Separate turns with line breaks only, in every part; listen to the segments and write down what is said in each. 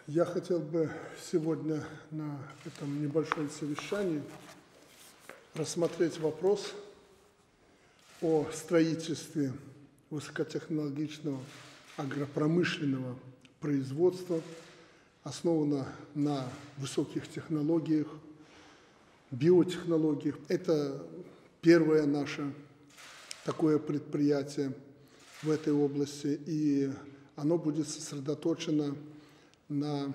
Я хотел бы сегодня на этом небольшом совещании рассмотреть вопрос о строительстве высокотехнологичного агропромышленного производства, основанного на высоких технологиях, биотехнологиях. Это первое наше такое предприятие в этой области, и оно будет сосредоточено на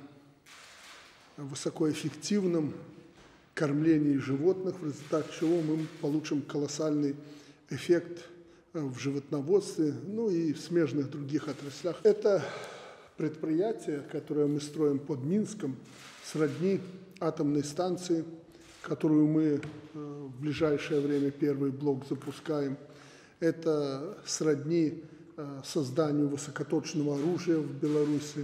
высокоэффективном кормлении животных, в результате чего мы получим колоссальный эффект в животноводстве, ну и в смежных других отраслях. Это предприятие, которое мы строим под Минском, сродни атомной станции, которую мы в ближайшее время первый блок запускаем. Это сродни созданию высокоточного оружия в Беларуси.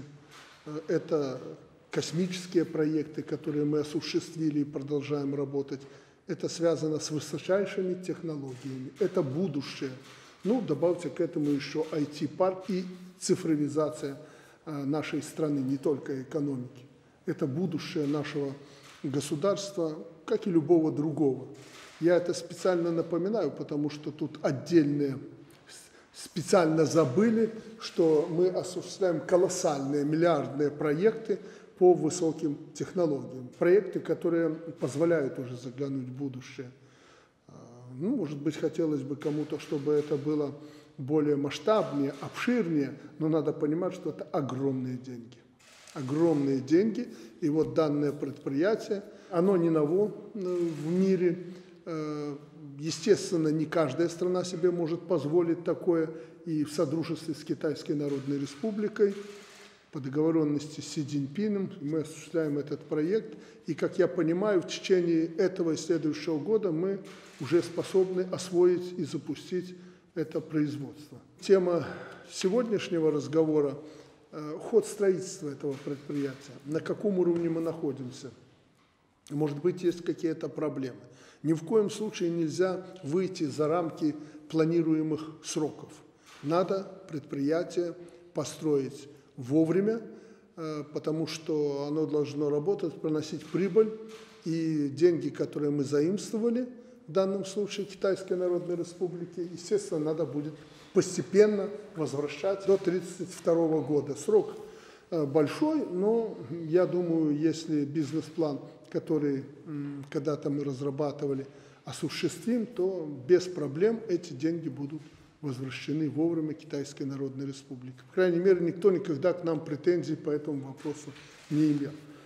Это космические проекты, которые мы осуществили и продолжаем работать. Это связано с высочайшими технологиями. Это будущее. Ну, добавьте к этому еще IT-парк и цифровизация нашей страны, не только экономики. Это будущее нашего государства, как и любого другого. Я это специально напоминаю, потому что тут отдельные специально забыли, что мы осуществляем колоссальные миллиардные проекты по высоким технологиям. Проекты, которые позволяют уже заглянуть в будущее. Ну, может быть, хотелось бы кому-то, чтобы это было более масштабнее, обширнее, но надо понимать, что это огромные деньги. Огромные деньги. И вот данное предприятие, оно не ново в мире. Естественно, не каждая страна себе может позволить такое, и в содружестве с Китайской Народной Республикой по договоренности с Си Цзиньпином мы осуществляем этот проект. И, как я понимаю, в течение этого и следующего года мы уже способны освоить и запустить это производство. Тема сегодняшнего разговора – ход строительства этого предприятия. На каком уровне мы находимся? Может быть, есть какие-то проблемы. Ни в коем случае нельзя выйти за рамки планируемых сроков. Надо предприятие построить вовремя, потому что оно должно работать, приносить прибыль, и деньги, которые мы заимствовали, в данном случае Китайской Народной Республики, естественно, надо будет постепенно возвращать до 1932 года. Срок большой, но я думаю, если бизнес-план, который когда-то мы разрабатывали, осуществим, то без проблем эти деньги будут возвращены вовремя Китайской Народной Республике. По крайней мере, никто никогда к нам претензий по этому вопросу не имел.